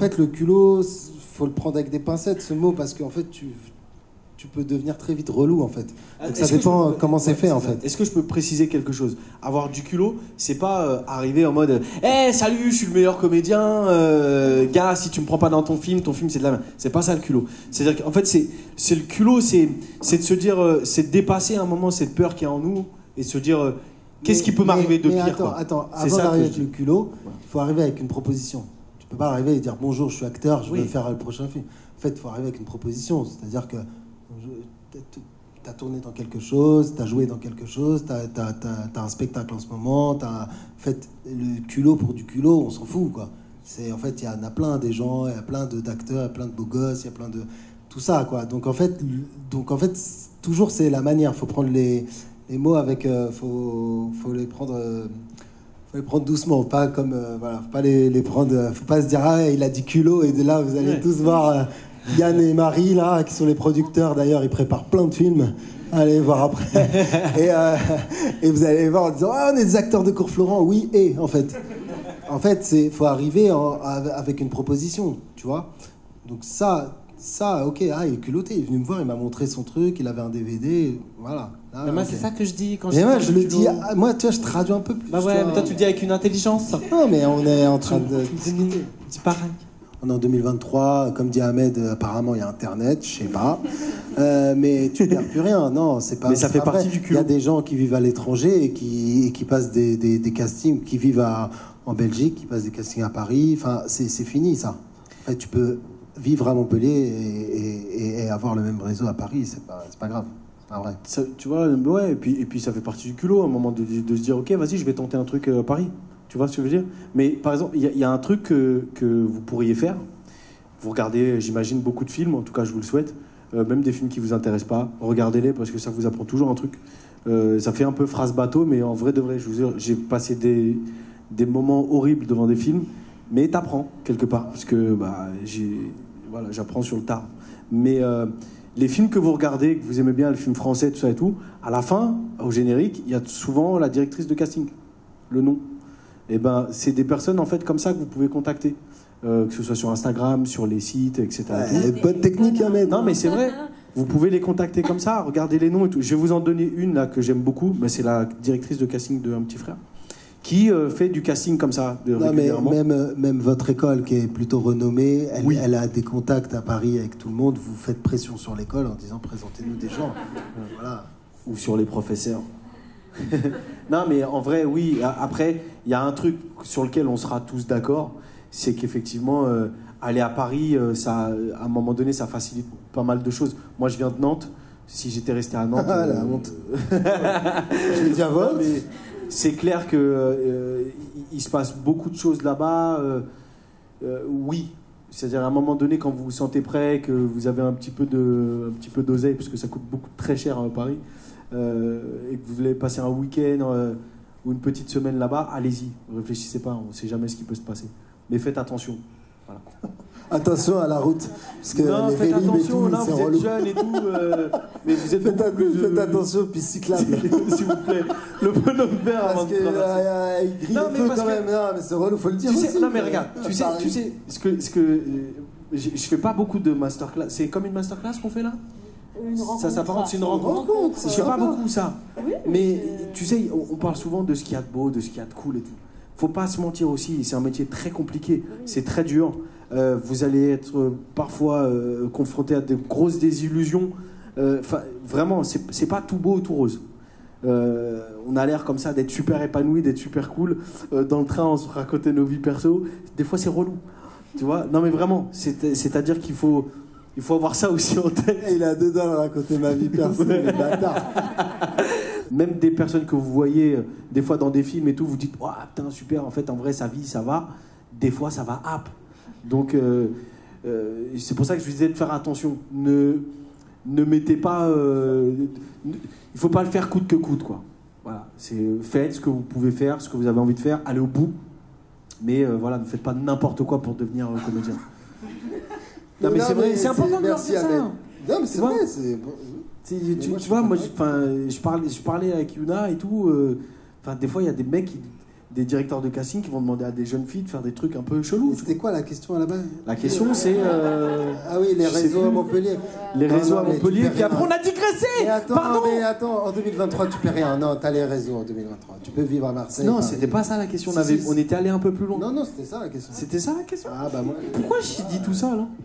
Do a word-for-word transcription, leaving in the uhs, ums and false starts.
fait, le culot, faut le prendre avec des pincettes, ce mot, parce qu'en fait, tu, tu peux devenir très vite relou, en fait. Donc ça dépend peux... comment c'est ouais, fait, en fait. Est-ce que je peux préciser quelque chose? Avoir du culot, c'est pas euh, arriver en mode « Hey, salut, je suis le meilleur comédien, euh, gars, si tu me prends pas dans ton film, ton film, c'est de la merde. » C'est pas ça, le culot. C'est-à-dire qu'en fait, c'est, c'est le culot, c'est, c'est de se dire, euh, c'est de dépasser un moment cette peur qu'il y a en nous, et de se dire... Euh, Qu'est-ce qui peut mais, m'arriver de mais pire attends, quoi. Attends, avant d'arriver avec le culot, il ouais. faut arriver avec une proposition. Tu peux pas arriver et dire bonjour, je suis acteur, je oui. veux faire le prochain film. En fait, il faut arriver avec une proposition. C'est-à-dire que tu as tourné dans quelque chose, tu as joué dans quelque chose, tu as un spectacle en ce moment. As... En fait, le culot pour du culot, on s'en fout, quoi. C'est, en fait, il y en a plein des gens, il y a plein d'acteurs, il y a plein de beaux gosses, il y a plein de... Tout ça, quoi. Donc, en fait, donc, en fait toujours, c'est la manière. Il faut prendre les... Les mots avec, euh, faut, faut les prendre, euh, faut les prendre doucement, pas comme, euh, voilà, faut pas les, les prendre, euh, faut pas se dire ah il a du culot et de là vous allez ouais. tous voir euh, Yann et Marie là qui sont les producteurs d'ailleurs, ils préparent plein de films, allez voir après et, euh, et vous allez voir en disant ah on est des acteurs de Cours Florent, oui et en fait, en fait c'est, faut arriver en, avec une proposition, tu vois, donc ça. Ça, ok, ah, il est culotté, il est venu me voir, il m'a montré son truc, il avait un D V D, voilà. Ah, mais moi, okay. c'est ça que je dis quand mais je moi, je le dis, ah, moi, tu vois, je traduis un peu plus. Bah ouais, mais toi, tu le dis avec une intelligence. Non, mais on est en train de... C'est pareil. On est en deux mille vingt-trois, comme dit Ahmed, apparemment, il y a Internet, je sais pas. Euh, mais tu ne perds plus rien, non, c'est pas... Mais ça fait pas partie vrai. du culot. Il y a des gens qui vivent à l'étranger et qui, et qui passent des, des, des castings, qui vivent à, en Belgique, qui passent des castings à Paris, enfin, c'est fini, ça. En fait, tu peux... vivre à Montpellier et, et, et avoir le même réseau à Paris, c'est pas, c'est pas grave, c'est pas vrai. Ça, tu vois, ouais, et puis, et puis ça fait partie du culot, à un moment de, de se dire, ok, vas-y, je vais tenter un truc à Paris. Tu vois ce que je veux dire? Mais par exemple, il y, y a un truc que, que vous pourriez faire. Vous regardez, j'imagine, beaucoup de films, en tout cas, je vous le souhaite, euh, même des films qui vous intéressent pas, regardez-les parce que ça vous apprend toujours un truc. Euh, ça fait un peu phrase bateau, mais en vrai de vrai, je vous jure, j'ai passé des, des moments horribles devant des films, mais t'apprends quelque part, parce que bah, j'ai... Voilà, j'apprends sur le tard. Mais euh, les films que vous regardez, que vous aimez bien, les films français, tout ça et tout, à la fin, au générique, il y a souvent la directrice de casting, le nom. Et ben, c'est des personnes en fait comme ça que vous pouvez contacter, euh, que ce soit sur Instagram, sur les sites, et cetera. Ouais, bonne technique, hein, mais non, mais c'est vrai. Vous pouvez les contacter comme ça, regardez les noms et tout. Je vais vous en donner une là que j'aime beaucoup. Ben, c'est la directrice de casting de Un Petit Frère, qui euh, fait du casting comme ça de non, régulièrement. Mais même, même votre école, qui est plutôt renommée, elle, oui. elle a des contacts à Paris avec tout le monde. Vous faites pression sur l'école en disant présentez-nous des gens. Voilà. Ou sur les professeurs. Non, mais en vrai, oui. Après, il y a un truc sur lequel on sera tous d'accord, c'est qu'effectivement, euh, aller à Paris, euh, ça, à un moment donné, ça facilite pas mal de choses. Moi, je viens de Nantes. Si j'étais resté à Nantes... Ah, la honte. Je vais dire votre. C'est clair que euh, il, il se passe beaucoup de choses là-bas. Euh, euh, oui, c'est-à-dire à un moment donné, quand vous vous sentez prêt, que vous avez un petit peu de, un petit peu d'oseille, parce que ça coûte beaucoup très cher à Paris, euh, et que vous voulez passer un week-end euh, ou une petite semaine là-bas, allez-y. Réfléchissez pas, on ne sait jamais ce qui peut se passer. Mais faites attention. Voilà. Attention à la route, parce que non, les faites Vélib attention, et tout, là, vous êtes jeunes et tout, euh, mais vous êtes faites, beaucoup plus, faites euh, attention aux pistes cyclables. S'il vous plaît, le bonhomme vert parce avant que, de traverser. euh, il grille Non, le mais feu parce quand que- même, non, mais c'est relou, faut le dire Tu sais, aussi. non mais regarde, tu sais, Pareil. tu sais ce que, ce que, euh, je, je fais pas beaucoup de masterclass. C'est comme une masterclass qu'on fait là. Une rencontre. Ça s'apparente, c'est une Une rencontre. rencontre, Je fais pas beaucoup ça. Oui, Mais euh, tu sais, on, on parle souvent de ce qu'il y a de beau, de ce qu'il y a de cool et tout. Faut pas se mentir aussi. C'est un métier très compliqué. C'est très dur. Euh, vous allez être euh, parfois euh, confronté à de grosses désillusions. Euh, vraiment, c'est c'est pas tout beau, tout rose. Euh, on a l'air comme ça d'être super épanoui, d'être super cool. Euh, dans le train, on se racontait nos vies perso. Des fois, c'est relou. Tu vois? Non, mais vraiment, c'est- c'est-à-dire qu'il faut, il faut avoir ça aussi en tête. Il a deux doigts de raconter ma vie personnelle, le bâtard. Même des personnes que vous voyez, euh, des fois dans des films et tout, vous dites, oh, putain, super, en fait, en vrai, sa vie, ça va. Des fois, ça va hap. Donc, euh, euh, c'est pour ça que je vous disais de faire attention. Ne, ne mettez pas. Euh, ne- il faut pas le faire coûte que coûte, quoi. Voilà. C'est, faites ce que vous pouvez faire, ce que vous avez envie de faire, allez au bout. Mais euh, voilà, ne faites pas n'importe quoi pour devenir euh, comédien. Non, mais c'est vrai, c'est important de leur merci, dire ça. Ahmed. Non, mais c'est Tu vois? vrai, c'est. Tu, Mais tu- moi, tu je vois, suis moi, pas je, 'fin, je, parlais, je parlais avec Yuna et tout. euh, 'fin, des fois, il y a des mecs qui, des directeurs de casting qui vont demander à des jeunes filles de faire des trucs un peu chelous. Mais c'était quoi la question à la base? La question, c'est... euh, Ah oui, les je sais réseaux à plus. Montpellier. Les Non, réseaux non, à mais tu Montpellier, fais puis rien. après on a digressé. Mais attends, Pardon. mais attends, en deux mille vingt-trois, tu fais rien. Non, t'as les réseaux en deux mille vingt-trois. Tu peux vivre à Marseille. Non, Paris. c'était pas ça la question. On, Si, avait, si, on était allé un peu plus loin. Non, non, c'était ça la question. C'était ça la question. Ah bah moi. Pourquoi j'ai dit tout ça là?